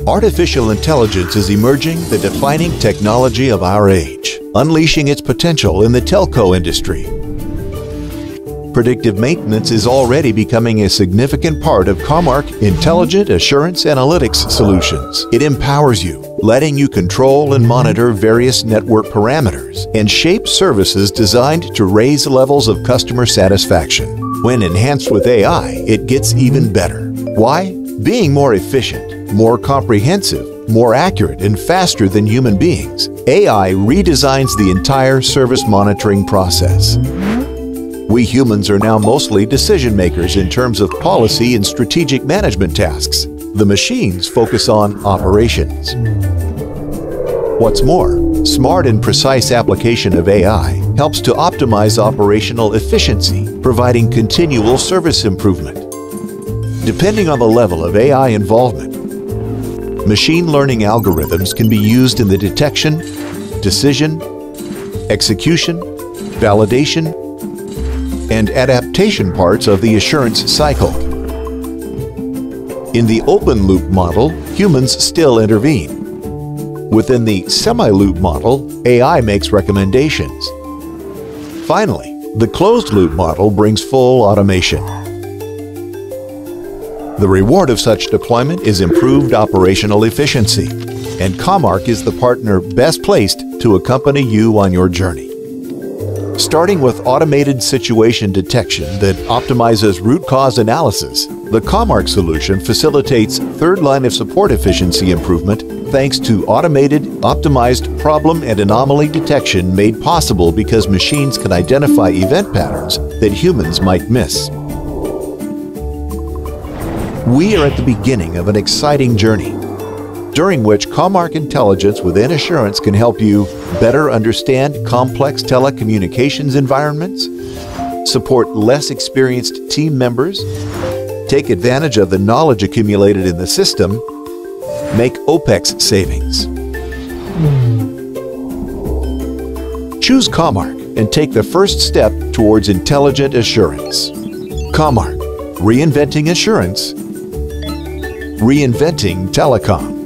Artificial intelligence is emerging, the defining technology of our age, unleashing its potential in the telco industry. Predictive maintenance is already becoming a significant part of Comarch Intelligent Assurance Analytics solutions. It empowers you, letting you control and monitor various network parameters and shape services designed to raise levels of customer satisfaction. When enhanced with AI, it gets even better. Why? Being more efficient, more comprehensive, more accurate, and faster than human beings, AI redesigns the entire service monitoring process. We humans are now mostly decision makers in terms of policy and strategic management tasks. The machines focus on operations. What's more, smart and precise application of AI helps to optimize operational efficiency, providing continual service improvement. Depending on the level of AI involvement, machine learning algorithms can be used in the detection, decision, execution, validation, and adaptation parts of the assurance cycle. In the open-loop model, humans still intervene. Within the semi-loop model, AI makes recommendations. Finally, the closed-loop model brings full automation. The reward of such deployment is improved operational efficiency, and Comarch is the partner best placed to accompany you on your journey. Starting with automated situation detection that optimizes root cause analysis, the Comarch solution facilitates third line of support efficiency improvement thanks to automated, optimized problem and anomaly detection made possible because machines can identify event patterns that humans might miss. We are at the beginning of an exciting journey, during which Comarch Intelligence within Assurance can help you better understand complex telecommunications environments, support less experienced team members, take advantage of the knowledge accumulated in the system, make OPEX savings. Choose Comarch and take the first step towards intelligent assurance. Comarch, reinventing assurance, reinventing telecom.